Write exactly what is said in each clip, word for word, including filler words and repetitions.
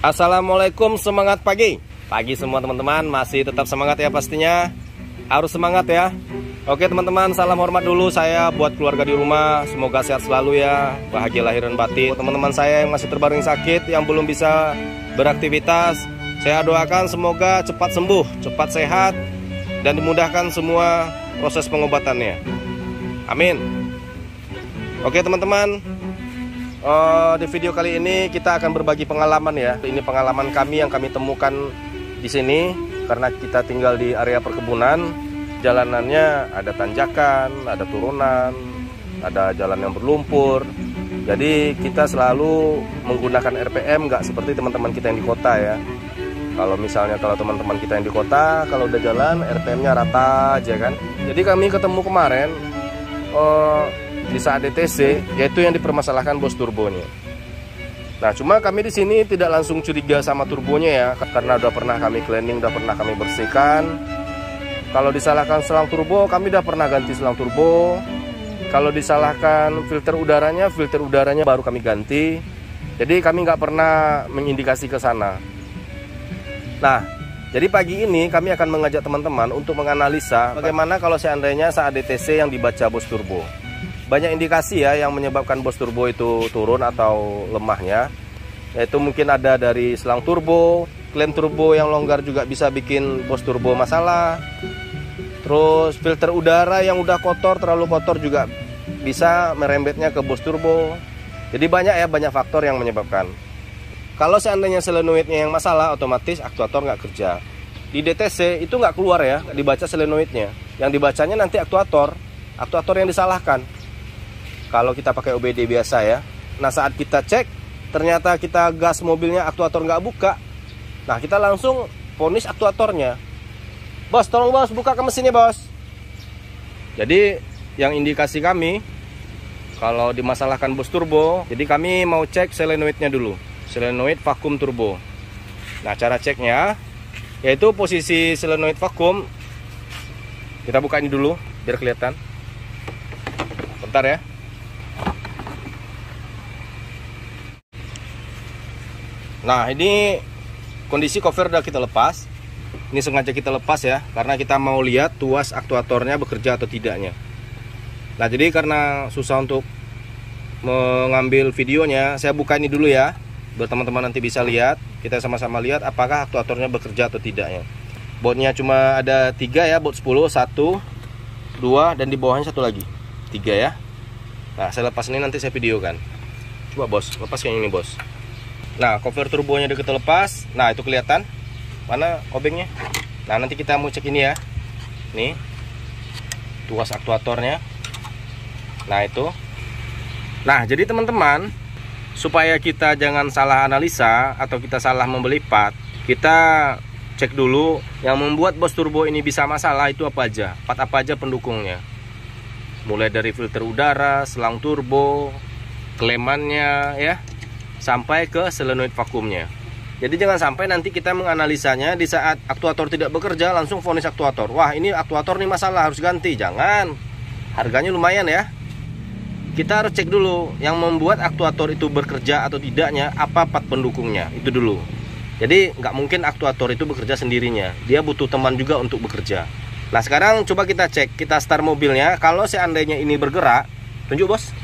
Assalamualaikum, semangat pagi. Pagi semua teman-teman, masih tetap semangat ya pastinya. Harus semangat ya. Oke teman-teman, salam hormat dulu saya buat keluarga di rumah. Semoga sehat selalu ya, bahagia lahir dan batin. Teman-teman saya yang masih terbaring sakit, yang belum bisa beraktivitas, saya doakan semoga cepat sembuh, cepat sehat, dan dimudahkan semua proses pengobatannya. Amin. Oke teman-teman, Uh, di video kali ini kita akan berbagi pengalaman ya. Ini pengalaman kami yang kami temukan di sini karena kita tinggal di area perkebunan. Jalanannya ada tanjakan, ada turunan, ada jalan yang berlumpur. Jadi kita selalu menggunakan R P M, nggak seperti teman-teman kita yang di kota ya. Kalau misalnya kalau teman-teman kita yang di kota, kalau udah jalan R P M-nya rata aja kan. Jadi kami ketemu kemarin uh, di saat D T C, yaitu yang dipermasalahkan bos turbonya. Nah, cuma kami di sini tidak langsung curiga sama turbonya ya, karena udah pernah kami cleaning, udah pernah kami bersihkan. Kalau disalahkan selang turbo, kami udah pernah ganti selang turbo. Kalau disalahkan filter udaranya, filter udaranya baru kami ganti. Jadi kami nggak pernah mengindikasi ke sana. Nah, jadi pagi ini kami akan mengajak teman-teman untuk menganalisa bagaimana kalau seandainya saat D T C yang dibaca bos turbo. Banyak indikasi ya yang menyebabkan bos turbo itu turun atau lemahnya, yaitu mungkin ada dari selang turbo, klem turbo yang longgar juga bisa bikin bos turbo masalah. Terus filter udara yang udah kotor, terlalu kotor juga bisa merembetnya ke bos turbo. Jadi banyak ya, banyak faktor yang menyebabkan. Kalau seandainya solenoidnya yang masalah, otomatis aktuator nggak kerja. Di D T C itu nggak keluar ya, dibaca solenoidnya. Yang dibacanya nanti aktuator, aktuator yang disalahkan. Kalau kita pakai O B D biasa ya. Nah saat kita cek, ternyata kita gas mobilnya aktuator nggak buka. Nah kita langsung vonis aktuatornya. Bos, tolong bos, buka ke mesinnya bos. Jadi yang indikasi kami, kalau dimasalahkan bos turbo, jadi kami mau cek solenoidnya dulu. Solenoid vakum turbo. Nah cara ceknya, yaitu posisi solenoid vakum. Kita buka ini dulu, biar kelihatan. Bentar ya. Nah ini kondisi cover udah kita lepas. Ini sengaja kita lepas ya, karena kita mau lihat tuas aktuatornya bekerja atau tidaknya. Nah jadi karena susah untuk mengambil videonya, saya buka ini dulu ya, biar teman-teman nanti bisa lihat. Kita sama-sama lihat apakah aktuatornya bekerja atau tidaknya. Bautnya cuma ada tiga ya, baut sepuluh, satu, dua, dan di bawahnya satu lagi, tiga ya. Nah saya lepas ini, nanti saya videokan. Coba bos, lepas yang ini bos. Nah, cover turbonya udah kita lepas. Nah, itu kelihatan mana obengnya. Nah, nanti kita mau cek ini ya. Nih, tuas aktuatornya. Nah, itu. Nah, jadi teman-teman, supaya kita jangan salah analisa atau kita salah membeli part, kita cek dulu yang membuat bos turbo ini bisa masalah itu apa aja. Part apa aja pendukungnya. Mulai dari filter udara, selang turbo, klemannya ya, sampai ke solenoid vakumnya. Jadi jangan sampai nanti kita menganalisanya di saat aktuator tidak bekerja langsung vonis aktuator. Wah ini aktuator nih masalah, harus ganti. Jangan, harganya lumayan ya. Kita harus cek dulu yang membuat aktuator itu bekerja atau tidaknya, apa part pendukungnya, itu dulu. Jadi nggak mungkin aktuator itu bekerja sendirinya, dia butuh teman juga untuk bekerja. Nah sekarang coba kita cek, kita start mobilnya. Kalau seandainya ini bergerak, tunjuk bos.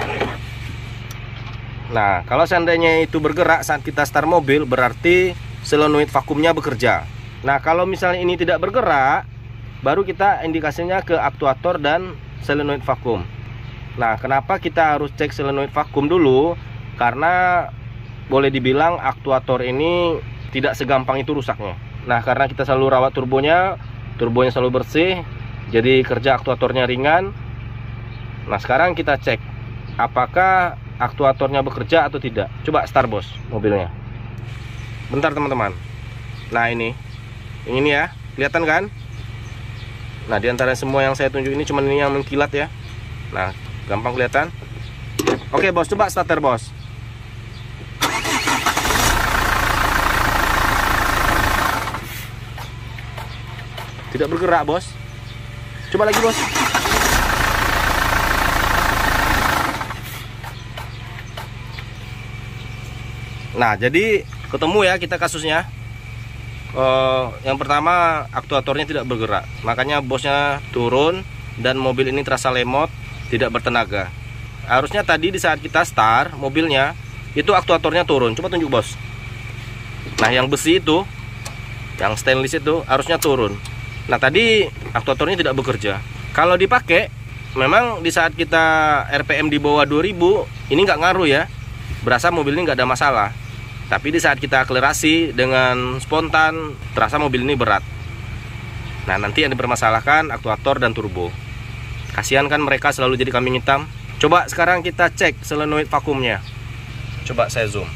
Nah, kalau seandainya itu bergerak saat kita start mobil, berarti solenoid vakumnya bekerja. Nah, kalau misalnya ini tidak bergerak, baru kita indikasinya ke aktuator dan solenoid vakum. Nah, kenapa kita harus cek solenoid vakum dulu? Karena boleh dibilang aktuator ini tidak segampang itu rusaknya. Nah, karena kita selalu rawat turbonya, turbonya selalu bersih, jadi kerja aktuatornya ringan. Nah, sekarang kita cek apakah aktuatornya bekerja atau tidak. Coba start bos mobilnya. Bentar teman-teman. Nah ini, ini ya, kelihatan kan? Nah diantara semua yang saya tunjuk ini cuma ini yang mengkilat ya. Nah gampang kelihatan. Oke bos, coba starter bos. Tidak bergerak bos. Coba lagi bos. Nah, jadi ketemu ya kita kasusnya. Uh, yang pertama, aktuatornya tidak bergerak, makanya bosnya turun dan mobil ini terasa lemot, tidak bertenaga. Harusnya tadi di saat kita start mobilnya itu aktuatornya turun. Coba tunjuk bos. Nah yang besi itu, yang stainless itu harusnya turun. Nah tadi aktuatornya tidak bekerja. Kalau dipakai, memang di saat kita R P M di bawah dua ribu, ini nggak ngaruh ya, berasa mobil ini nggak ada masalah. Tapi di saat kita akselerasi dengan spontan, terasa mobil ini berat. Nah nanti yang dipermasalahkan aktuator dan turbo. Kasihan kan mereka selalu jadi kambing hitam. Coba sekarang kita cek solenoid vakumnya. Coba saya zoom.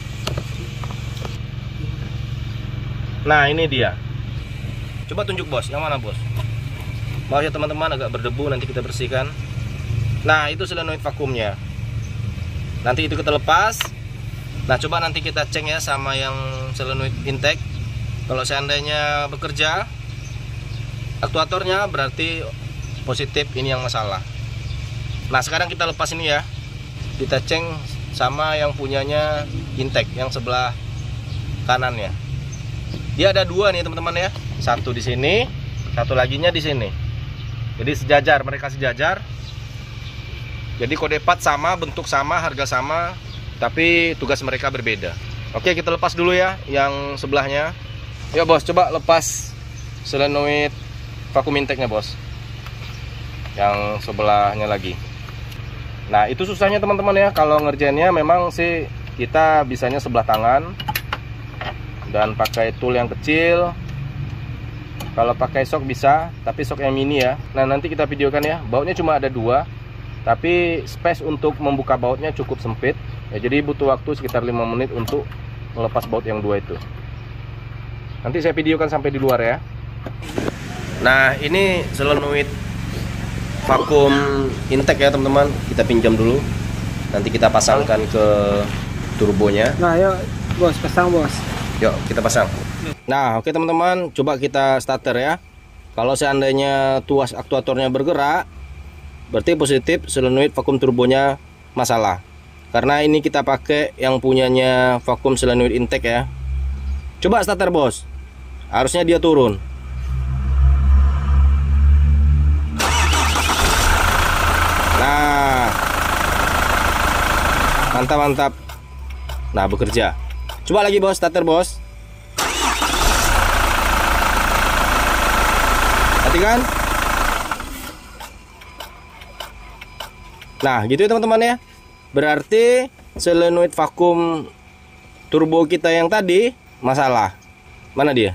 Nah ini dia. Coba tunjuk bos, yang mana bos? Maaf ya teman-teman, agak berdebu, nanti kita bersihkan. Nah itu solenoid vakumnya. Nanti itu kita lepas. Nah coba nanti kita cek ya sama yang solenoid intake. Kalau seandainya bekerja aktuatornya, berarti positif, ini yang masalah. Nah sekarang kita lepas ini ya, kita cek sama yang punyanya intake, yang sebelah kanannya. Dia ada dua nih teman-teman ya, satu di sini, satu laginya di sini. Jadi sejajar, mereka sejajar. Jadi kode part sama, bentuk sama, harga sama, tapi tugas mereka berbeda. Oke, kita lepas dulu ya yang sebelahnya. Ya bos, coba lepas solenoid vakum intake-nya bos. Yang sebelahnya lagi. Nah itu susahnya teman-teman ya, kalau ngerjainnya memang sih kita bisanya sebelah tangan dan pakai tool yang kecil. Kalau pakai sok bisa, tapi sok yang mini ya. Nah nanti kita videokan ya. Bautnya cuma ada dua, tapi space untuk membuka bautnya cukup sempit ya, jadi butuh waktu sekitar lima menit untuk melepas baut yang dua itu. Nanti saya videokan sampai di luar ya. Nah ini solenoid vakum intake ya teman-teman, kita pinjam dulu, nanti kita pasangkan ke turbonya. Nah yuk bos, pasang bos. Yuk kita pasang. Nah oke teman-teman, coba kita starter ya. Kalau seandainya tuas aktuatornya bergerak, berarti positif solenoid vakum turbonya masalah. Karena ini kita pakai yang punyanya vakum solenoid intake ya. Coba starter bos, harusnya dia turun. Nah mantap mantap. Nah bekerja. Coba lagi bos, starter bos. Hati kan? Nah gitu ya teman-teman ya. Berarti solenoid vakum turbo kita yang tadi masalah. Mana dia?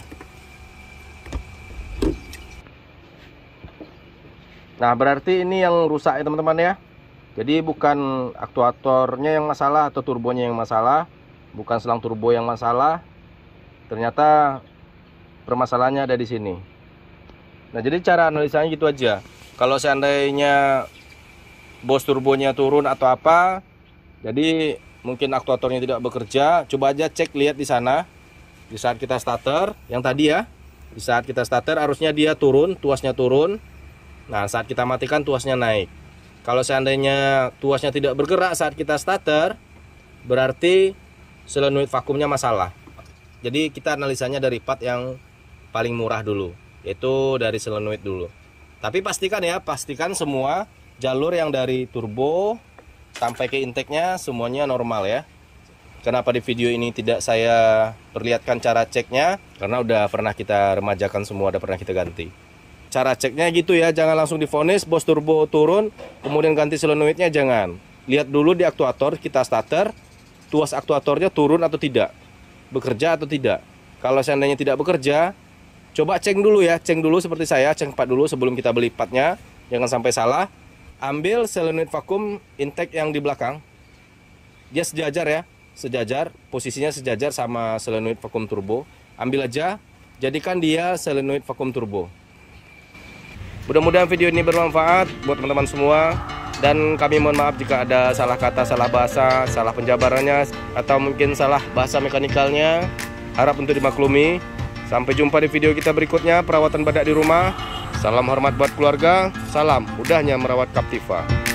Nah berarti ini yang rusak ya teman-teman ya. Jadi bukan aktuatornya yang masalah atau turbonya yang masalah, bukan selang turbo yang masalah. Ternyata permasalahannya ada di sini. Nah jadi cara analisanya gitu aja. Kalau seandainya bos turbonya turun atau apa, jadi mungkin aktuatornya tidak bekerja, coba aja cek, lihat di sana di saat kita starter yang tadi ya. Di saat kita starter harusnya dia turun, tuasnya turun. Nah saat kita matikan tuasnya naik. Kalau seandainya tuasnya tidak bergerak saat kita starter, berarti solenoid vakumnya masalah. Jadi kita analisanya dari part yang paling murah dulu, yaitu dari solenoid dulu. Tapi pastikan ya, pastikan semua jalur yang dari turbo sampai ke intake-nya semuanya normal ya. Kenapa di video ini tidak saya perlihatkan cara ceknya? Karena udah pernah kita remajakan semua, udah pernah kita ganti. Cara ceknya gitu ya, jangan langsung divonis bos turbo turun kemudian ganti solenoidnya, jangan. Lihat dulu di aktuator, kita starter, tuas aktuatornya turun atau tidak, bekerja atau tidak. Kalau seandainya tidak bekerja, coba cek dulu ya, cek dulu seperti saya, cek part dulu sebelum kita beli partnya, jangan sampai salah. Ambil solenoid vakum intake yang di belakang, dia sejajar ya, sejajar, posisinya sejajar sama solenoid vakum turbo. Ambil aja, jadikan dia solenoid vakum turbo. Mudah-mudahan video ini bermanfaat buat teman-teman semua. Dan kami mohon maaf jika ada salah kata, salah bahasa, salah penjabarannya, atau mungkin salah bahasa mekanikalnya. Harap untuk dimaklumi. Sampai jumpa di video kita berikutnya, perawatan badak di rumah. Salam hormat buat keluarga, salam mudahnya merawat Captiva.